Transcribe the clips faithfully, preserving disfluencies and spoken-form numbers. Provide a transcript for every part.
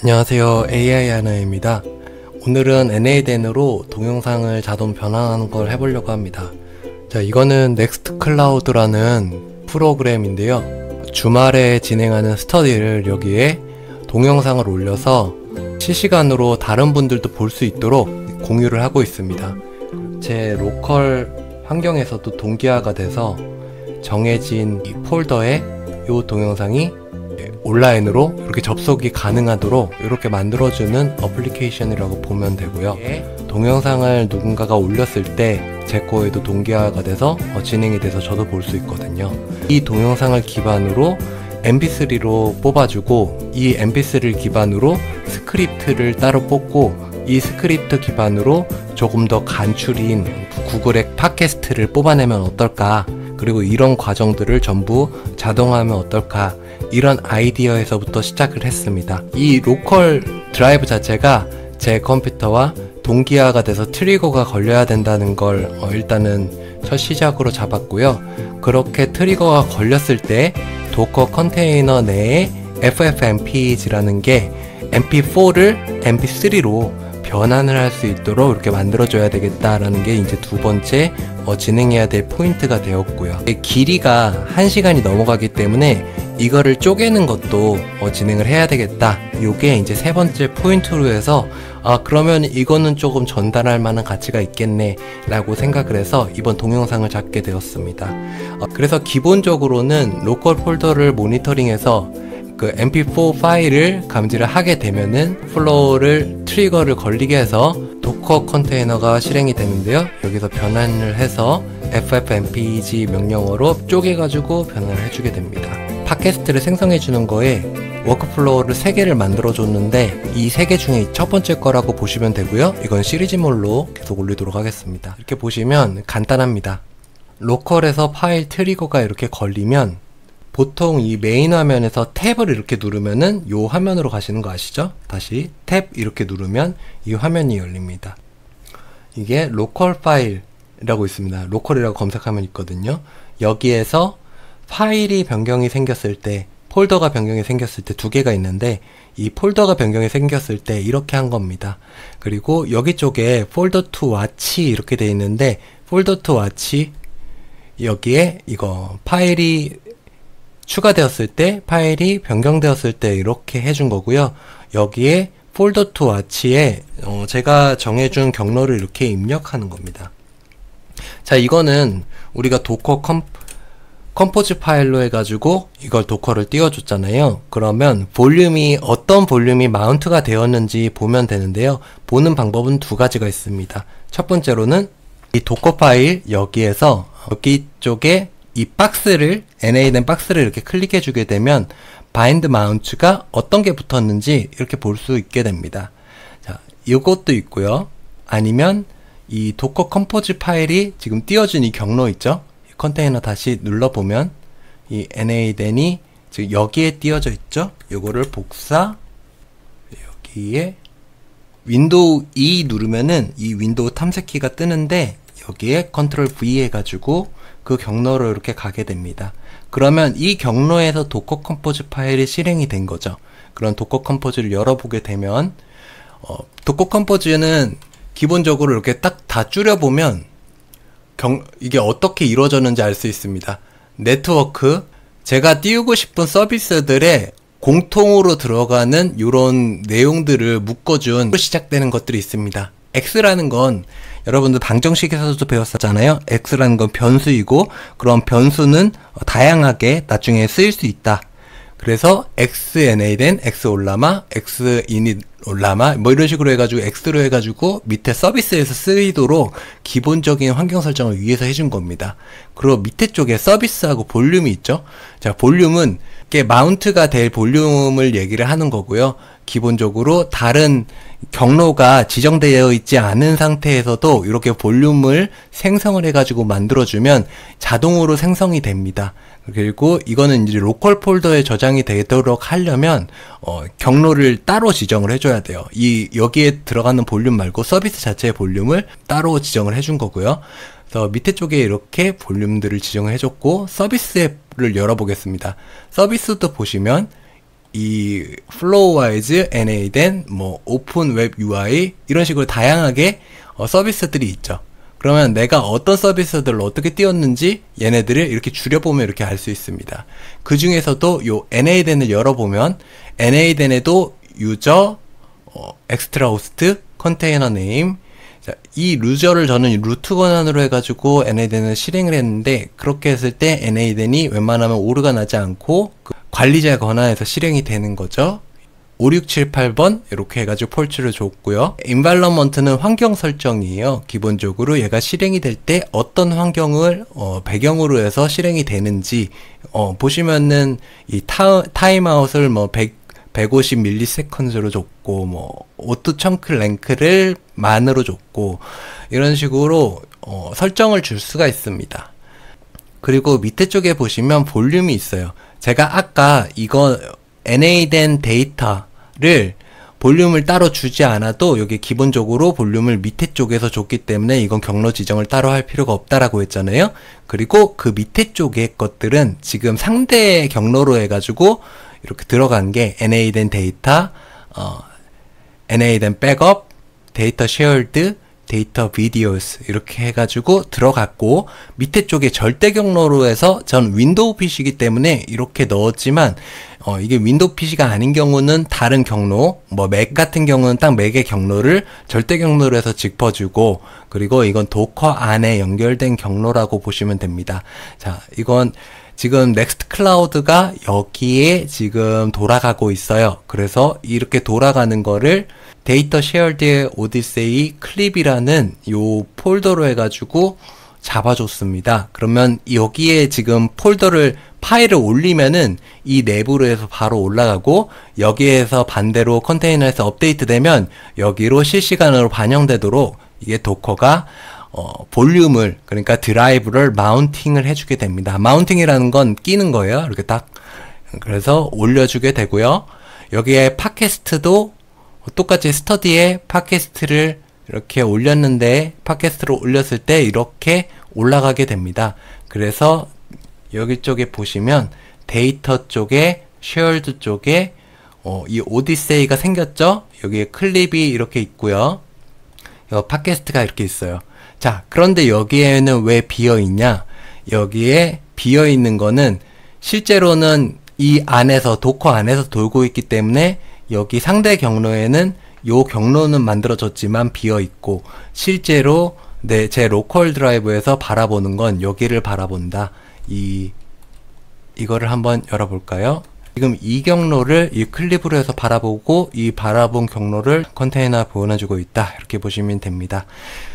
안녕하세요, 에이아이 하나입니다. 오늘은 엔에이덴으로 동영상을 자동 변환하는 걸 해보려고 합니다. 자, 이거는 넥스트클라우드라는 프로그램인데요. 주말에 진행하는 스터디를 여기에 동영상을 올려서 실시간으로 다른 분들도 볼 수 있도록 공유를 하고 있습니다. 제 로컬 환경에서도 동기화가 돼서 정해진 이 폴더에 이 동영상이 온라인으로 이렇게 접속이 가능하도록 이렇게 만들어주는 어플리케이션이라고 보면 되고요. 동영상을 누군가가 올렸을 때 제 거에도 동기화가 돼서 어, 진행이 돼서 저도 볼 수 있거든요. 이 동영상을 기반으로 엠피쓰리로 뽑아주고, 이 엠피쓰리를 기반으로 스크립트를 따로 뽑고, 이 스크립트 기반으로 조금 더 간추린 구글의 팟캐스트를 뽑아내면 어떨까, 그리고 이런 과정들을 전부 자동화하면 어떨까, 이런 아이디어에서부터 시작을 했습니다. 이 로컬 드라이브 자체가 제 컴퓨터와 동기화가 돼서 트리거가 걸려야 된다는 걸 어, 일단은 첫 시작으로 잡았고요. 그렇게 트리거가 걸렸을 때 도커 컨테이너 내에 에프에프엠피이지라는 게 엠피포를 엠피쓰리로 변환을 할 수 있도록 이렇게 만들어줘야 되겠다라는 게 이제 두 번째 어, 진행해야 될 포인트가 되었고요. 길이가 한 시간이 넘어가기 때문에 이거를 쪼개는 것도 어, 진행을 해야 되겠다. 요게 이제 세 번째 포인트로 해서 아 그러면 이거는 조금 전달할 만한 가치가 있겠네 라고 생각을 해서 이번 동영상을 잡게 되었습니다. 어, 그래서 기본적으로는 로컬 폴더를 모니터링해서 그 엠피포 파일을 감지를 하게 되면은 플로우를 트리거를 걸리게 해서 도커 컨테이너가 실행이 되는데요. 여기서 변환을 해서 에프에프엠피이지 명령어로 쪼개가지고 변환을 해주게 됩니다. 팟캐스트를 생성해주는 거에 워크플로우를 세 개를 만들어줬는데 이 세 개 중에 첫 번째 거라고 보시면 되고요. 이건 시리즈몰로 계속 올리도록 하겠습니다. 이렇게 보시면 간단합니다. 로컬에서 파일 트리거가 이렇게 걸리면 보통 이 메인 화면에서 탭을 이렇게 누르면은 요 화면으로 가시는 거 아시죠? 다시 탭 이렇게 누르면 이 화면이 열립니다. 이게 로컬 파일이라고 있습니다. 로컬이라고 검색하면 있거든요. 여기에서 파일이 변경이 생겼을 때, 폴더가 변경이 생겼을 때 두 개가 있는데 이 폴더가 변경이 생겼을 때 이렇게 한 겁니다. 그리고 여기 쪽에 폴더 투 와치 이렇게 돼 있는데 폴더 투 와치 여기에 이거 파일이 추가되었을 때, 파일이 변경되었을 때 이렇게 해준 거고요. 여기에 폴더 투 와치에 어 제가 정해준 경로를 이렇게 입력하는 겁니다. 자, 이거는 우리가 도커 컴, 컴포즈 파일로 해가지고 이걸 도커를 띄워줬잖아요. 그러면 볼륨이 어떤 볼륨이 마운트가 되었는지 보면 되는데요. 보는 방법은 두 가지가 있습니다. 첫 번째로는 이 도커 파일 여기에서 여기 쪽에 이 박스를 엔에이덴 박스를 이렇게 클릭해 주게 되면 바인드 마운트가 어떤 게 붙었는지 이렇게 볼 수 있게 됩니다. 자, 이것도 있고요. 아니면 이 도커 컴포즈 파일이 지금 띄워진 이 경로 있죠? 이 컨테이너 다시 눌러보면 이 엔에이덴이 지금 여기에 띄워져 있죠? 요거를 복사, 여기에 윈도우 이 누르면은 이 윈도우 탐색키가 뜨는데 여기에 컨트롤 브이 해가지고 그 경로로 이렇게 가게 됩니다. 그러면 이 경로에서 도커 컴포즈 파일이 실행이 된 거죠. 그런 도커 컴포즈를 열어보게 되면 어, 도커 컴포즈는 기본적으로 이렇게 딱 다 줄여보면 경, 이게 어떻게 이루어졌는지 알 수 있습니다. 네트워크, 제가 띄우고 싶은 서비스들의 공통으로 들어가는 이런 내용들을 묶어준 시작되는 것들이 있습니다. X라는 건 여러분들 방정식에서도 배웠었잖아요. X라는 건 변수이고 그런 변수는 다양하게 나중에 쓰일 수 있다. 그래서 X 엔에이덴, X 올라마, X 이닛 올라마 뭐 이런 식으로 해가지고 X로 해가지고 밑에 서비스에서 쓰이도록 기본적인 환경 설정을 위해서 해준 겁니다. 그리고 밑에 쪽에 서비스하고 볼륨이 있죠. 자, 볼륨은 이게 마운트가 될 볼륨을 얘기를 하는 거고요. 기본적으로 다른 경로가 지정되어 있지 않은 상태에서도 이렇게 볼륨을 생성을 해가지고 만들어주면 자동으로 생성이 됩니다. 그리고 이거는 이제 로컬 폴더에 저장이 되도록 하려면 어, 경로를 따로 지정을 해줘야 돼요. 이 여기에 들어가는 볼륨 말고 서비스 자체의 볼륨을 따로 지정을 해준 거고요. 그래서 밑에 쪽에 이렇게 볼륨들을 지정을 해줬고 서비스를 열어보겠습니다. 서비스도 보시면 이 플로우와이즈, 엔에이덴, 뭐 오픈 웹 유아이 이런 식으로 다양하게 어, 서비스들이 있죠. 그러면 내가 어떤 서비스들을 어떻게 띄웠는지 얘네들을 이렇게 줄여보면 이렇게 알 수 있습니다. 그 중에서도 요 엔에이덴을 열어보면 엔에이덴에도 유저, 어, 엑스트라 호스트, 컨테이너 네임, 자, 이 루저를 저는 루트 권한으로 해가지고 엔에이덴을 실행을 했는데, 그렇게 했을 때 엔에이덴이 웬만하면 오류가 나지 않고 그 관리자 권한에서 실행이 되는 거죠. 오육칠팔 번 이렇게 해가지고 폴츠를 줬고요. environment는 환경 설정이에요. 기본적으로 얘가 실행이 될 때 어떤 환경을 어, 배경으로 해서 실행이 되는지 어, 보시면은 이 타, 타임아웃을 뭐 백, 백오십 밀리세컨즈로 줬고, 뭐 오토 청크 랭크를 만으로 줬고, 이런 식으로 어, 설정을 줄 수가 있습니다. 그리고 밑에 쪽에 보시면 볼륨이 있어요. 제가 아까 이거 엔에이덴 데이터를 볼륨을 따로 주지 않아도 여기 기본적으로 볼륨을 밑에 쪽에서 줬기 때문에 이건 경로 지정을 따로 할 필요가 없다라고 했잖아요. 그리고 그 밑에 쪽의 것들은 지금 상대 경로로 해가지고 이렇게 들어간 게 엔에이덴 데이터, 어, 엔에이덴 백업, 데이터 쉐어드, 데이터 비디오스 이렇게 해가지고 들어갔고, 밑에 쪽에 절대 경로로 해서 전 윈도우 피시이기 때문에 이렇게 넣었지만 어, 이게 윈도우 피시가 아닌 경우는 다른 경로, 뭐 맥 같은 경우는 딱 맥의 경로를 절대 경로로 해서 짚어주고, 그리고 이건 도커 안에 연결된 경로라고 보시면 됩니다. 자, 이건 지금 넥스트 클라우드가 여기에 지금 돌아가고 있어요. 그래서 이렇게 돌아가는 거를 데이터 쉐어드 오디세이 클립이라는 요 폴더로 해가지고 잡아줬습니다. 그러면 여기에 지금 폴더를 파일을 올리면은 이 내부로 해서 바로 올라가고, 여기에서 반대로 컨테이너에서 업데이트 되면 여기로 실시간으로 반영되도록 이게 도커가 어, 볼륨을, 그러니까 드라이브를 마운팅을 해주게 됩니다. 마운팅이라는 건 끼는 거예요. 이렇게 딱. 그래서 올려주게 되고요. 여기에 팟캐스트도 똑같이 스터디에 팟캐스트를 이렇게 올렸는데, 팟캐스트를 올렸을 때 이렇게 올라가게 됩니다. 그래서 여기 쪽에 보시면 데이터 쪽에, 쉐어드 쪽에 어, 이 오디세이가 생겼죠? 여기에 클립이 이렇게 있고요. 여 팟캐스트가 이렇게 있어요. 자, 그런데 여기에는 왜 비어있냐? 여기에 비어있는 거는 실제로는 이 안에서, 도커 안에서 돌고 있기 때문에 여기 상대 경로에는 요 경로는 만들어졌지만 비어있고, 실제로 내, 제 로컬 드라이브에서 바라보는 건 여기를 바라본다. 이, 이거를 한번 열어볼까요? 지금 이 경로를 이 클립으로 해서 바라보고, 이 바라본 경로를 컨테이너에 보내주고 있다. 이렇게 보시면 됩니다.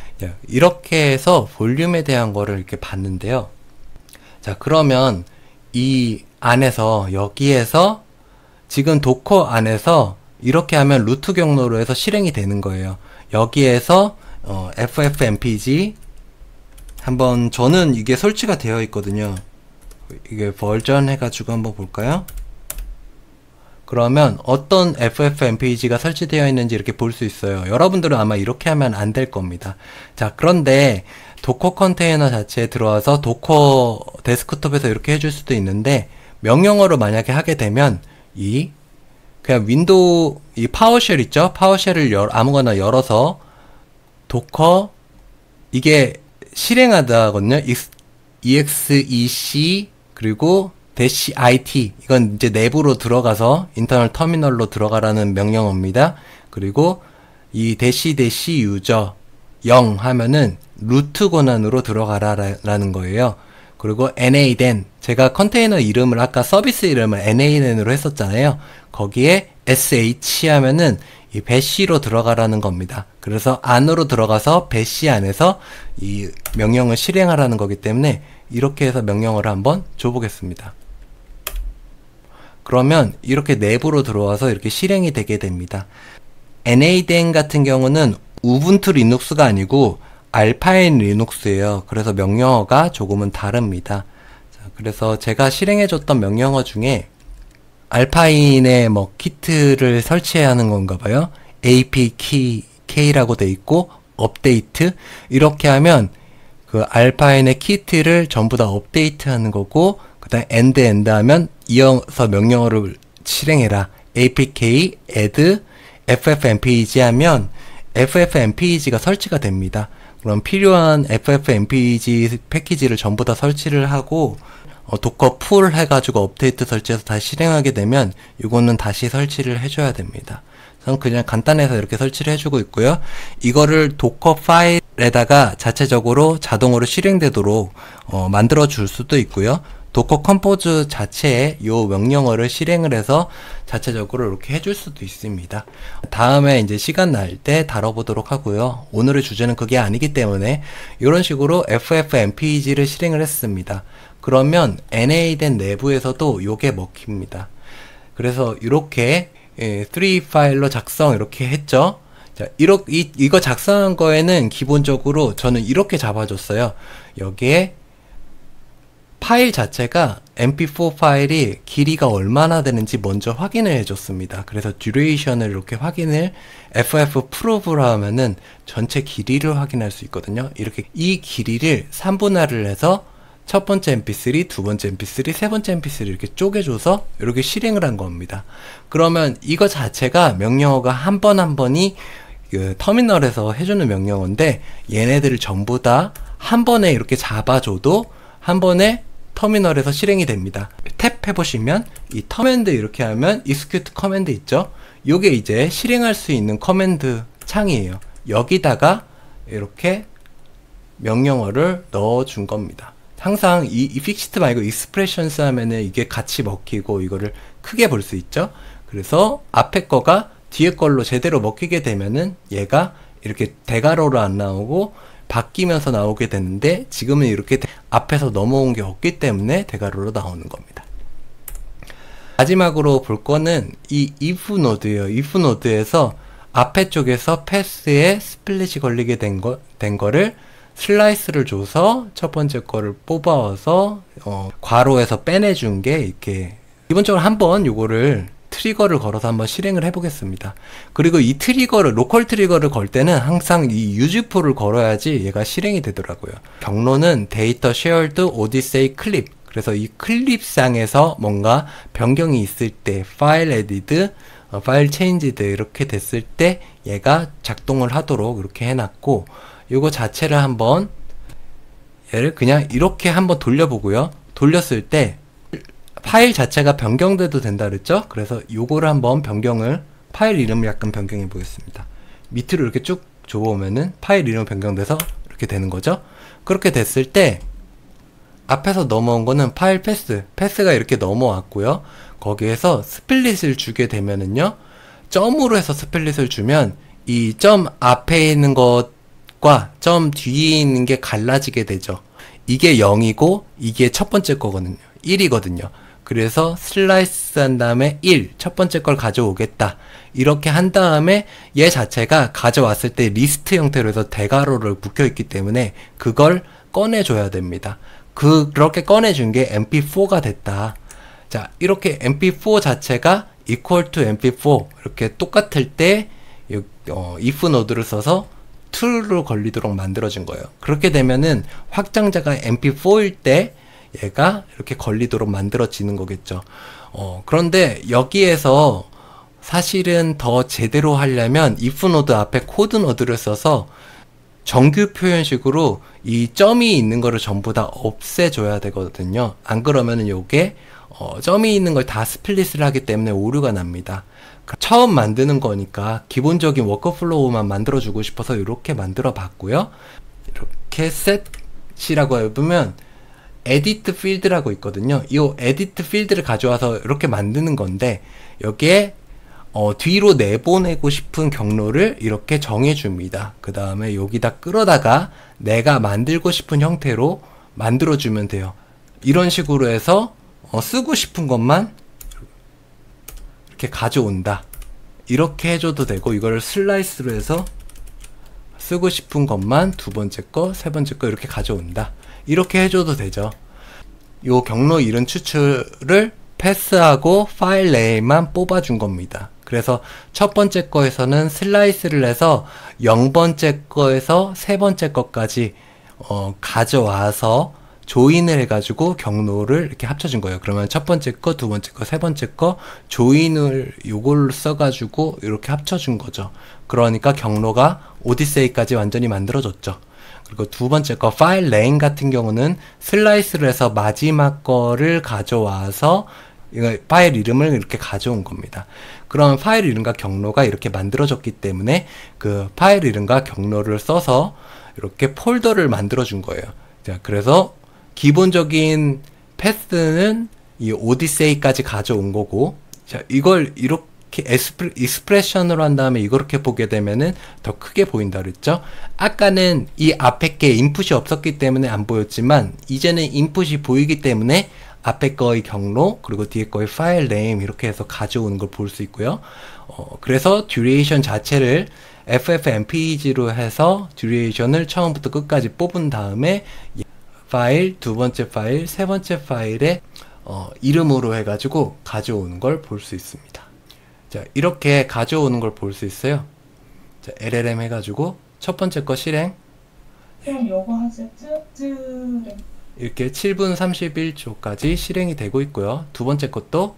이렇게 해서 볼륨에 대한 거를 이렇게 봤는데요. 자, 그러면 이 안에서, 여기에서 지금 도커 안에서 이렇게 하면 루트 경로로 해서 실행이 되는 거예요. 여기에서 어, 에프에프엠피지 한번, 저는 이게 설치가 되어 있거든요. 이게 버전 해가지고 한번 볼까요? 그러면 어떤 에프에프엠피지가 설치되어 있는지 이렇게 볼 수 있어요. 여러분들은 아마 이렇게 하면 안 될 겁니다. 자, 그런데 도커 컨테이너 자체에 들어와서 도커 데스크톱에서 이렇게 해줄 수도 있는데, 명령어로 만약에 하게 되면 이 그냥 윈도우, 이 파워쉘 있죠? 파워쉘을 열, 아무거나 열어서 도커, 이게 실행하다거든요. 이엑스이씨 그리고 대시 아이티, 이건 이제 내부로 들어가서 인터널 터미널로 들어가라는 명령어입니다. 그리고 이 대시 대시 유저 영 하면은 루트 권한으로 들어가라라는 거예요. 그리고 엔에이덴, 제가 컨테이너 이름을 아까 서비스 이름을 엔에이덴으로 했었잖아요. 거기에 에스에이치 하면은 이 배시로 들어가라는 겁니다. 그래서 안으로 들어가서 배시 안에서 이 명령을 실행하라는 거기 때문에 이렇게 해서 명령어를 한번 줘보겠습니다. 그러면 이렇게 내부로 들어와서 이렇게 실행이 되게 됩니다. 엔에이덴 같은 경우는 우분투 리눅스가 아니고 알파인 리눅스예요. 그래서 명령어가 조금은 다릅니다. 자, 그래서 제가 실행해줬던 명령어 중에 알파인의 뭐 키트를 설치해야 하는 건가 봐요. 에이피케이라고 돼 있고 업데이트, 이렇게 하면 그 알파인의 키트를 전부 다 업데이트 하는 거고, 그 다음에 엔드 엔드 하면 이어서 명령어를 실행해라. 에이피케이 add ffmpeg 하면 ffmpeg가 설치가 됩니다. 그럼 필요한 ffmpeg 패키지를 전부 다 설치를 하고 어, 도커 풀 해가지고 업데이트 설치해서 다시 실행하게 되면 이거는 다시 설치를 해줘야 됩니다. 저는 그냥 간단해서 이렇게 설치를 해주고 있고요. 이거를 도커 파일에다가 자체적으로 자동으로 실행되도록 어, 만들어 줄 수도 있고요. 도커 컴포즈 자체에 요 명령어를 실행을 해서 자체적으로 이렇게 해줄 수도 있습니다. 다음에 이제 시간 날 때 다뤄보도록 하고요. 오늘의 주제는 그게 아니기 때문에 이런 식으로 ffmpeg를 실행을 했습니다. 그러면 엔에이덴 내부에서도 요게 먹힙니다. 그래서 이렇게 예, 쓰리 파일로 작성 이렇게 했죠. 자, 이렇게 이, 이거 작성한 거에는 기본적으로 저는 이렇게 잡아줬어요. 여기에 파일 자체가 엠피포 파일이 길이가 얼마나 되는지 먼저 확인을 해줬습니다. 그래서 듀레이션을 이렇게 확인을 ffprove로 하면은 전체 길이를 확인할 수 있거든요. 이렇게 이 길이를 삼분할을 해서 첫 번째 엠피쓰리, 두 번째 엠피쓰리, 세 번째 엠피쓰리 이렇게 쪼개줘서 이렇게 실행을 한 겁니다. 그러면 이거 자체가 명령어가 한 번 한 번이 그 터미널에서 해주는 명령어인데 얘네들을 전부 다 한 번에 이렇게 잡아줘도 한 번에 터미널에서 실행이 됩니다. 탭 해보시면 이 커맨드 이렇게 하면 execute 커맨드 있죠? 요게 이제 실행할 수 있는 커맨드 창이에요. 여기다가 이렇게 명령어를 넣어준 겁니다. 항상 이, 이 픽시트 말고 익스프레션스 하면은 이게 같이 먹히고 이거를 크게 볼 수 있죠. 그래서 앞에 거가 뒤에 걸로 제대로 먹히게 되면은 얘가 이렇게 대괄호로 안 나오고 바뀌면서 나오게 되는데 지금은 이렇게 앞에서 넘어온 게 없기 때문에 대괄호로 나오는 겁니다. 마지막으로 볼 거는 이 if 노드예요. if 노드에서 앞에 쪽에서 패스에 스플릿이 걸리게 된 거, 된 거를 슬라이스를 줘서 첫 번째 거를 뽑아와서 어, 괄호에서 빼내준 게 이렇게 기본적으로 한번 요거를 트리거를 걸어서 한번 실행을 해보겠습니다. 그리고 이 트리거를 로컬 트리거를 걸 때는 항상 이 유지포를 걸어야지 얘가 실행이 되더라고요. 경로는 데이터 쉐어드 오디세이 클립. 그래서 이 클립상에서 뭔가 변경이 있을 때 파일 에디드, 어, 파일 체인지드 이렇게 됐을 때 얘가 작동을 하도록 이렇게 해놨고 요거 자체를 한번 얘를 그냥 이렇게 한번 돌려보고요. 돌렸을 때 파일 자체가 변경돼도 된다 그랬죠? 그래서 요거를 한번 변경을 파일 이름을 약간 변경해 보겠습니다. 밑으로 이렇게 쭉 줘보면은 파일 이름 변경돼서 이렇게 되는 거죠. 그렇게 됐을 때 앞에서 넘어온 거는 파일 패스 패스가 이렇게 넘어왔고요. 거기에서 스플릿을 주게 되면은요 점으로 해서 스플릿을 주면 이 점 앞에 있는 것과 점 뒤에 있는 게 갈라지게 되죠. 이게 영이고 이게 첫 번째 거거든요. 일이거든요. 그래서 슬라이스 한 다음에 일, 첫 번째 걸 가져오겠다. 이렇게 한 다음에 얘 자체가 가져왔을 때 리스트 형태로 해서 대괄호를 묶여있기 때문에 그걸 꺼내줘야 됩니다. 그, 그렇게 꺼내준 게 엠피포가 됐다. 자, 이렇게 엠피포 자체가 equal to 엠피포 이렇게 똑같을 때 어, if 노드를 써서 true로 걸리도록 만들어진 거예요. 그렇게 되면은 확장자가 엠피포일 때 얘가 이렇게 걸리도록 만들어지는 거겠죠. 어, 그런데 여기에서 사실은 더 제대로 하려면 if 노드 앞에 코드 노드를 써서 정규 표현식으로 이 점이 있는 거를 전부 다 없애줘야 되거든요. 안 그러면은 요게 어, 점이 있는 걸 다 스플릿을 하기 때문에 오류가 납니다. 처음 만드는 거니까 기본적인 워크플로우만 만들어주고 싶어서 이렇게 만들어 봤고요. 이렇게 셋이라고 해보면 에디트 필드라고 있거든요. 이 에디트 필드를 가져와서 이렇게 만드는 건데 여기에 어, 뒤로 내보내고 싶은 경로를 이렇게 정해줍니다. 그 다음에 여기다 끌어다가 내가 만들고 싶은 형태로 만들어주면 돼요. 이런 식으로 해서 어, 쓰고 싶은 것만 이렇게 가져온다. 이렇게 해줘도 되고 이거를 슬라이스로 해서 쓰고 싶은 것만 두 번째 거, 세 번째 거 이렇게 가져온다. 이렇게 해줘도 되죠. 요 경로 이름 추출을 패스하고 파일 내에만 뽑아준 겁니다. 그래서 첫 번째 거에서는 슬라이스를 해서 영 번째 거에서 세 번째 거까지 어, 가져와서 조인을 해가지고 경로를 이렇게 합쳐준 거예요. 그러면 첫 번째 거, 두 번째 거, 세 번째 거 조인을 요걸 써가지고 이렇게 합쳐준 거죠. 그러니까 경로가 오디세이까지 완전히 만들어졌죠. 그리고 두 번째 거 파일 네임 같은 경우는 슬라이스를 해서 마지막 거를 가져와서 이거 파일 이름을 이렇게 가져온 겁니다. 그럼 파일 이름과 경로가 이렇게 만들어졌기 때문에 그 파일 이름과 경로를 써서 이렇게 폴더를 만들어 준 거예요. 자, 그래서 기본적인 패스는 이 오디세이까지 가져온 거고, 자, 이걸 이렇게 에스프레, 익스프레션으로 한 다음에 이렇게 보게 되면은 더 크게 보인다 그랬죠? 아까는 이 앞에 게 인풋이 없었기 때문에 안 보였지만, 이제는 인풋이 보이기 때문에 앞에 거의 경로, 그리고 뒤에 거의 파일 네임 이렇게 해서 가져오는 걸 볼 수 있고요. 어, 그래서 듀레이션 자체를 에프에프엠피이지로 해서 듀레이션을 처음부터 끝까지 뽑은 다음에 파일, 두 번째 파일, 세 번째 파일의 어, 이름으로 해가지고 가져오는 걸 볼 수 있습니다. 자, 이렇게 가져오는 걸 볼 수 있어요. 자, 엘엘엠 해가지고 첫 번째 거 실행. 그럼 요거 하세요. 쯔쯔 이렇게 칠 분 삼십일 초까지 실행이 되고 있고요. 두 번째 것도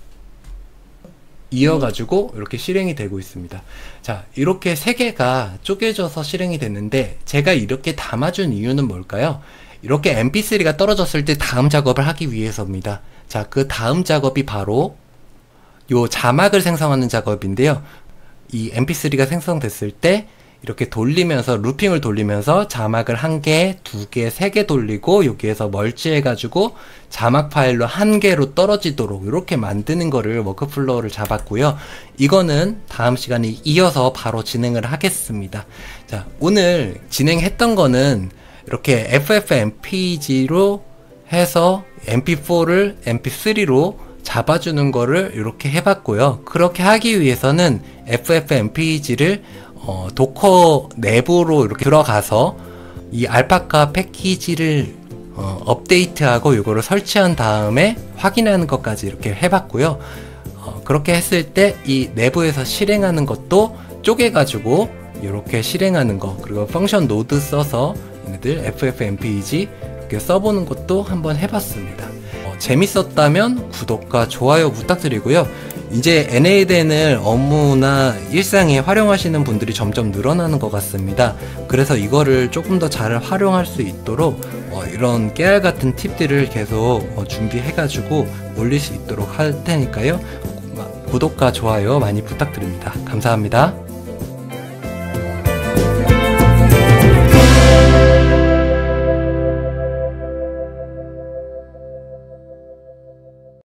이어가지고 이렇게 실행이 되고 있습니다. 자, 이렇게 세 개가 쪼개져서 실행이 됐는데 제가 이렇게 담아준 이유는 뭘까요? 이렇게 엠피쓰리가 떨어졌을 때 다음 작업을 하기 위해서입니다. 자, 그 다음 작업이 바로 요 자막을 생성하는 작업인데요. 이 엠피쓰리가 생성됐을 때 이렇게 돌리면서 루핑을 돌리면서 자막을 한 개, 두 개, 세 개 돌리고 여기에서 멀치해가지고 자막 파일로 한 개로 떨어지도록 이렇게 만드는 거를 워크플로우를 잡았고요. 이거는 다음 시간에 이어서 바로 진행을 하겠습니다. 자, 오늘 진행했던 거는 이렇게 에프에프엠피이지로 해서 엠피포를 엠피쓰리로 잡아주는 거를 이렇게 해봤고요. 그렇게 하기 위해서는 에프에프엠피이지를 어, 도커 내부로 이렇게 들어가서 이 알파카 패키지를 어, 업데이트하고 이거를 설치한 다음에 확인하는 것까지 이렇게 해봤고요. 어, 그렇게 했을 때 이 내부에서 실행하는 것도 쪼개가지고 이렇게 실행하는 거, 그리고 펑션 노드 써서 얘네들 에프에프엠피이지 이렇게 써보는 것도 한번 해봤습니다. 어, 재밌었다면 구독과 좋아요 부탁드리고요. 이제 엔에이덴을 업무나 일상에 활용하시는 분들이 점점 늘어나는 것 같습니다. 그래서 이거를 조금 더 잘 활용할 수 있도록 어, 이런 깨알 같은 팁들을 계속 어, 준비해가지고 올릴 수 있도록 할 테니까요. 구독과 좋아요 많이 부탁드립니다. 감사합니다.